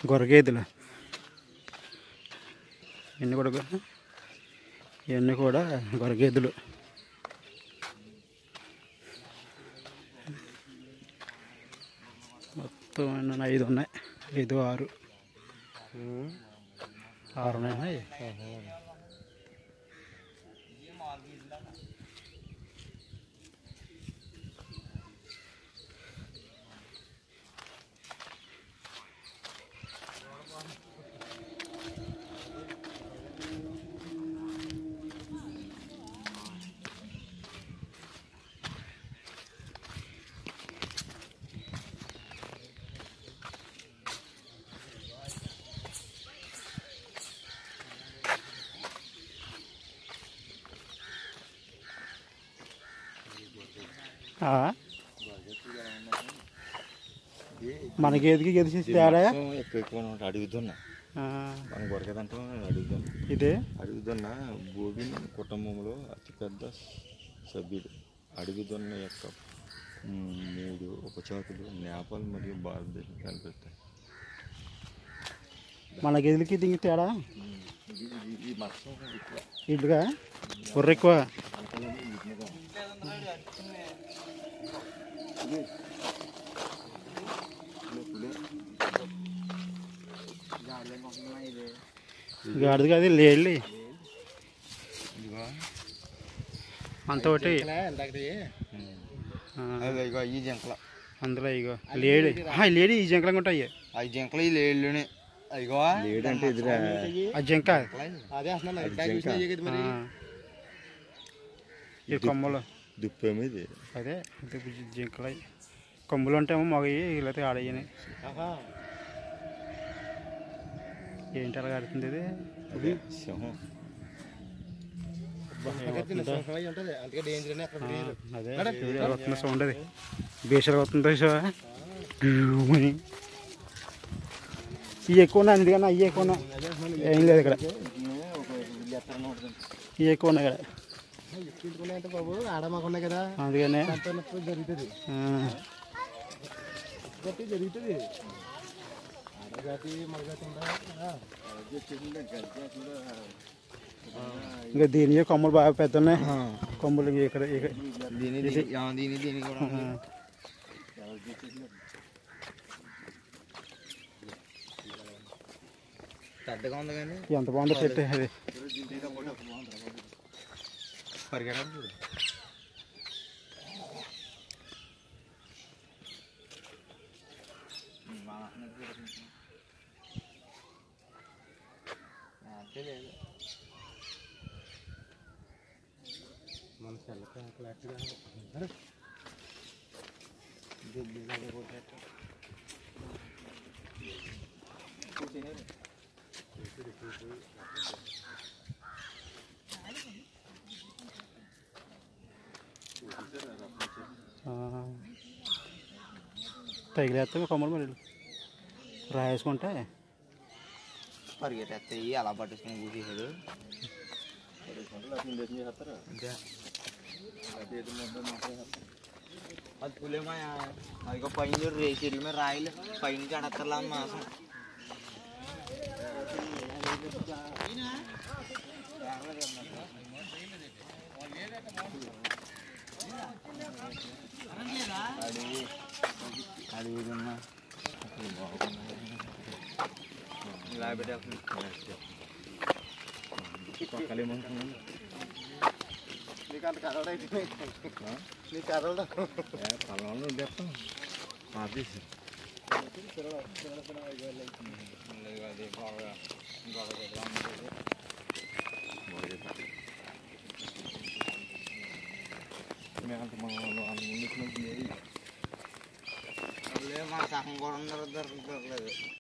గొర్రెగేదెలు ఇవన్నీ కూడా గొర్రెగేదెలు. మొత్తం 5 ఉన్నాయి. 5, 6 ఉన్నాయి. మన గేదెకి గేదె తేడా ఎక్కువ అడుగుతున్నా మనం కొరకదంటే అడుగుతున్నా. ఇదే అడుగుతున్న భూమి కుటుంబంలో అతిపెద్ద సభ్యుడు. అడుగుతున్న యొక్క 3 ఉపజాతులు నేపాల్ మరియు భారతదేశం కనిపిస్తాయి. మన గేదెలకి దీనికి తేడా ఇటుగా బుర్ర ఎక్కువ. గాడిది కాదు లేళ్ళి అంత ఒకటి ఈ జంకల అందులో ఇగో లేడి లేడి ఈ జంకలంగా ఉంటాయి. 5 జంకలు ఈ లేడులోనే లేడు అంటే ఎదురా ఆ జంక ఈ కొమ్మలు దుప్పేమిది అదే జింకలు కొమ్ములు ఉంటాయేమో మగవి లేకపోతే ఆడయ్యని. ఏంటి అలా ఆడుతుంది ఇది? సింహం. అదే వస్తున్న సౌండ్ అది బేసలు అవుతుంది సో ఇవి ఎక్కువ ఉన్నాయి. అందుకన్నా అవి ఎక్కువ ఉన్నాయి. ఏం లేదు ఇక్కడ ఇవి ఎక్కువ ఉన్నాయి ఇక్కడ అందుకనే జరుగుతుంది. ఇంకా దీని కొమ్మలు బాగా పెద్ద ఉన్నాయి. కొమ్మలు ఇక్కడ పెద్దగా ఉంది కానీ ఎంత బాగుందో చెట్టు అది. పరిగెడ మన సెల్లకి తగిలేస్తే కొమ్మలు మరి రాయేసుకుంటే పరిగెట్టేస్తాయి. అలా పట్టేసుకుని కూర్చేసాడు. అది పులేమా అదిగో పైన రేసీల మీద రాయలు పైన కడతలా మాసం అడుగుతున్నా ఇలా పెట్టేస్తుంది. పక్కలేమనుకున్నాను నీకు అంత కదలైతే నీకు కదలడం పొలంలో చెప్తాం ఆఫీస్ మా సహం కూడా దొరకలేదు.